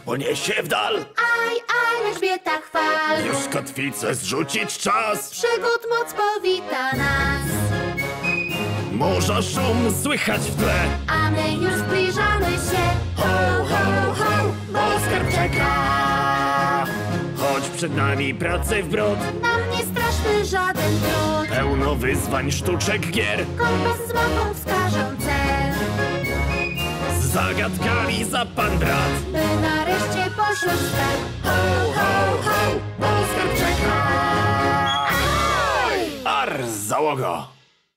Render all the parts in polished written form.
poniesie w dal. Aj, Elżbieta chwal. Już kotwicę zrzucić czas. Przygód moc powita nas. Morza szum słychać w tle. A my już zbliżamy się. Ho, ho, ho, bo skarb czeka. Choć przed nami pracy w bród. Nam nie straszny żaden trud. Pełno wyzwań, sztuczek, gier. Kompas z mapą wskażą cel. Z zagadkami za pan brat. By nareszcie poszły w skarb. Ho, ho, ho, bo skarb czeka. Ar, załogo.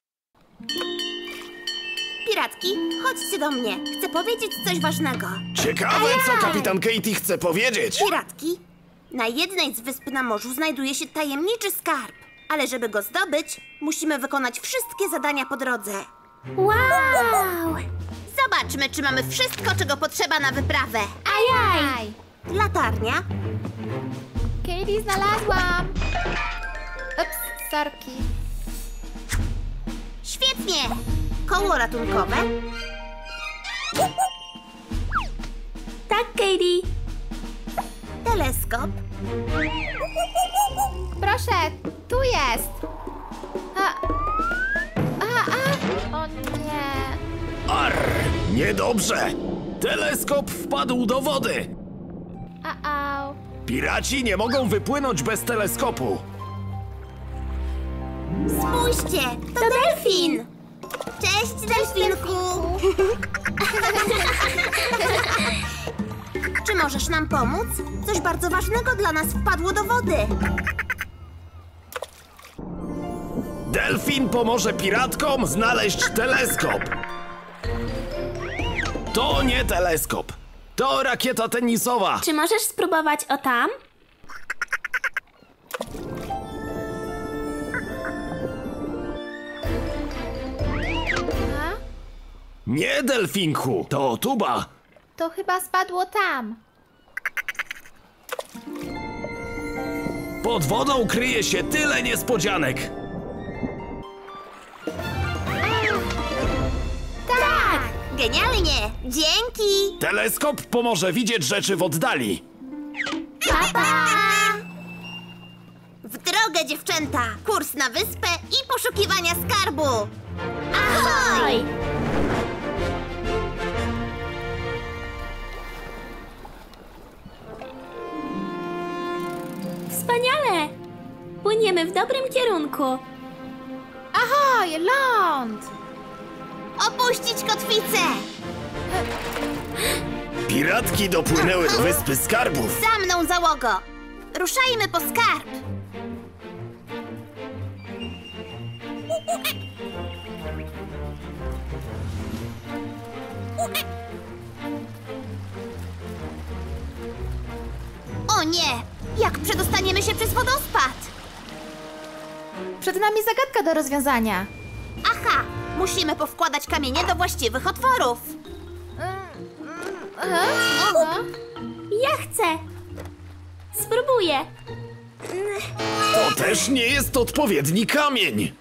Piratki, chodźcie do mnie. Chcę powiedzieć coś ważnego. Ciekawe, co kapitan Katie chce powiedzieć. Piratki, na jednej z wysp na morzu znajduje się tajemniczy skarb. Ale żeby go zdobyć, musimy wykonać wszystkie zadania po drodze. Wow! Zobaczmy, czy mamy wszystko, czego potrzeba na wyprawę. Ajaj! Latarnia, Katie, znalazłam! Ups, sorki. świetnie! Koło ratunkowe, Tak, Katie. teleskop, Proszę, tu jest! O nie! Ar, niedobrze. Teleskop wpadł do wody. Au. Piraci nie mogą wypłynąć bez teleskopu. spójrzcie, to delfin! Cześć, delfinku! Czy możesz nam pomóc? Coś bardzo ważnego dla nas wpadło do wody. Delfin pomoże piratkom znaleźć teleskop. To nie teleskop. To rakieta tenisowa. Czy możesz spróbować o tam? Nie, delfinku. To tuba. To chyba spadło tam. Pod wodą kryje się tyle niespodzianek. Tak! Genialnie! Dzięki! Teleskop pomoże widzieć rzeczy w oddali. W drogę, dziewczęta! Kurs na wyspę i poszukiwania skarbu! Ahoj! Wspaniale! Płyniemy w dobrym kierunku. Ahoj, ląd! Opuścić kotwicę! Piratki dopłynęły do wyspy skarbów. Za mną, załogo! Ruszajmy po skarb! O nie! Jak przedostaniemy się przez wodospad? Przed nami zagadka do rozwiązania. Aha! Musimy powkładać kamienie do właściwych otworów. Ja chcę. Spróbuję. To też nie jest odpowiedni kamień.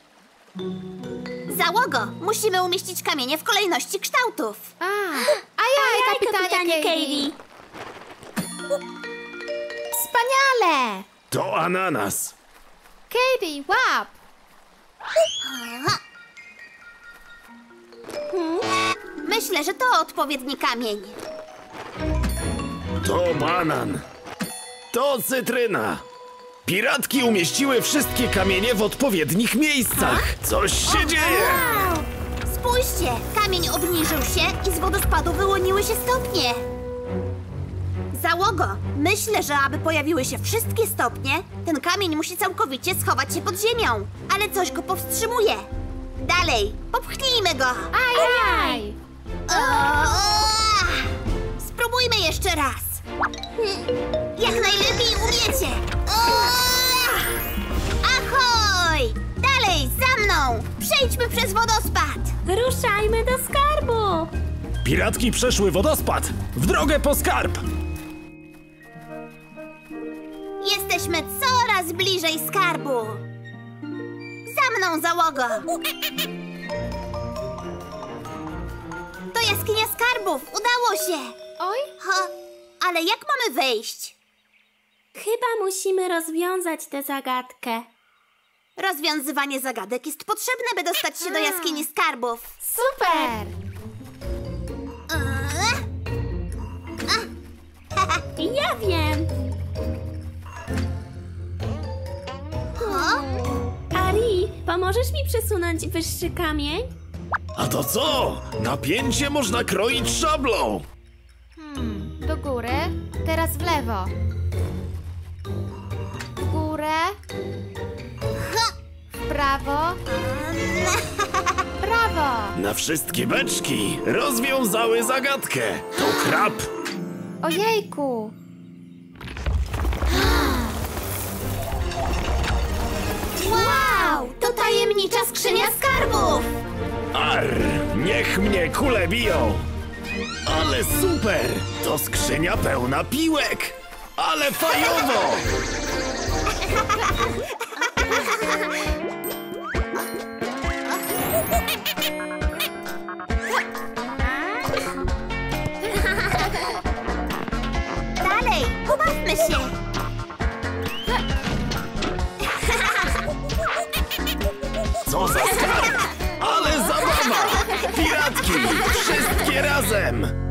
Załogo! Musimy umieścić kamienie w kolejności kształtów. Ajaj, kapitanie Katie! Wspaniale! To ananas. Katie, łap! Myślę, że to odpowiedni kamień. To banan. To cytryna. Piratki umieściły wszystkie kamienie w odpowiednich miejscach. Coś się dzieje. Spójrzcie! Kamień obniżył się i z wodospadu wyłoniły się stopnie. Załogo! Myślę, że aby pojawiły się wszystkie stopnie, ten kamień musi całkowicie schować się pod ziemią. Ale coś go powstrzymuje. Dalej! Popchnijmy go! Ajaj! Spróbujmy jeszcze raz. Jak najlepiej umiecie. Ahoj! Dalej, za mną! Przejdźmy przez wodospad. Ruszajmy do skarbu. Piratki przeszły wodospad. W drogę po skarb. Jesteśmy coraz bliżej skarbu. Za mną, załogo! To jaskinia skarbów! Udało się! Oj, Ha, Ale jak mamy wejść? Chyba musimy rozwiązać tę zagadkę. Rozwiązywanie zagadek jest potrzebne, by dostać się do jaskini skarbów. Super! Ja wiem! Ari, pomożesz mi przesunąć wyższy kamień? A to co? Napięcie można kroić szablą. Do góry, teraz w lewo. W górę. W prawo. Brawo! Na wszystkie beczki rozwiązały zagadkę. To krab. Ojejku! Wow! To tajemnicza skrzynia skarbów! Arr, niech mnie kule biją. Ale super! To skrzynia pełna piłek. Ale fajowo! Dalej, pobawmy się! Co za skarb! Ale zabawa! Piratki! Wszystkie razem!